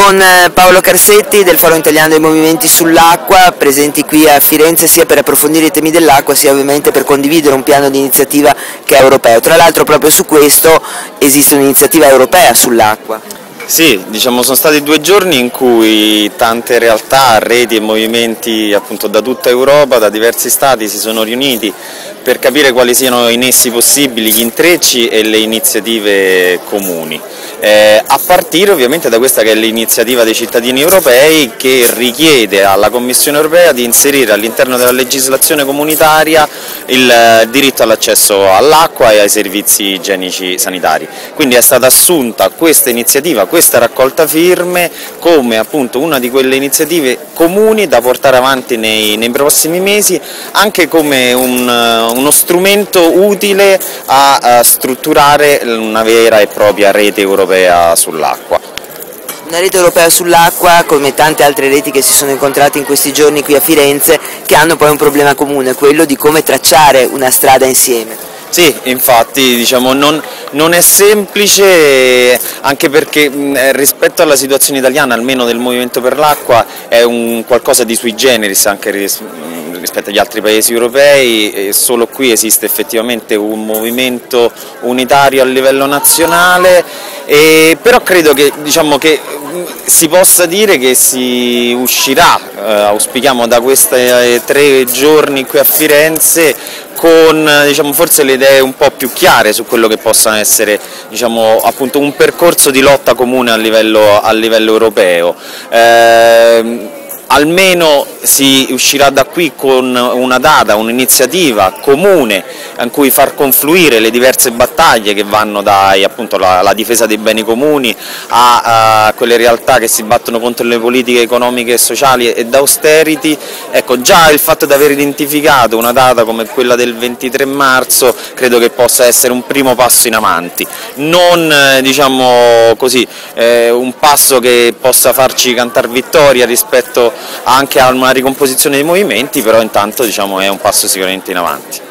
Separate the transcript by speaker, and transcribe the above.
Speaker 1: con Paolo Carsetti del Foro Italiano dei Movimenti sull'Acqua, presenti qui a Firenze sia per approfondire i temi dell'acqua sia ovviamente per condividere un piano di iniziativa che è europeo. Tra l'altro proprio su questo esiste un'iniziativa europea sull'acqua.
Speaker 2: Sì, diciamo sono stati 2 giorni in cui tante realtà, reti e movimenti appunto da tutta Europa, da diversi stati si sono riuniti per capire quali siano i nessi possibili, gli intrecci e le iniziative comuni. A partire ovviamente da questa che è l'iniziativa dei cittadini europei che richiede alla Commissione europea di inserire all'interno della legislazione comunitaria il diritto all'accesso all'acqua e ai servizi igienici sanitari. Quindi è stata assunta questa iniziativa, questa raccolta firme come appunto una di quelle iniziative comuni da portare avanti nei prossimi mesi, anche come uno strumento utile a strutturare una vera e propria rete europea sull'acqua.
Speaker 1: Una rete europea sull'acqua, come tante altre reti che si sono incontrate in questi giorni qui a Firenze, che hanno poi un problema comune, quello di come tracciare una strada insieme.
Speaker 2: Sì, infatti diciamo, non è semplice, anche perché rispetto alla situazione italiana, almeno del Movimento per l'Acqua, è un qualcosa di sui generis anche rispetto agli altri paesi europei, e solo qui esiste effettivamente un movimento unitario a livello nazionale, però credo che, diciamo, che si possa dire che si uscirà, auspichiamo, da questi 3 giorni qui a Firenze con, diciamo, forse le idee un po' più chiare su quello che possa essere, diciamo, appunto un percorso di lotta comune a livello europeo. Almeno si uscirà da qui con una data, un'iniziativa comune in cui far confluire le diverse battaglie che vanno dai, appunto, la difesa dei beni comuni a quelle realtà che si battono contro le politiche economiche e sociali e d'austerity. Ecco, già il fatto di aver identificato una data come quella del 23 marzo credo che possa essere un primo passo in avanti, non diciamo così, un passo che possa farci cantare vittoria rispetto anche a una ricomposizione dei movimenti, però intanto, diciamo, è un passo sicuramente in avanti.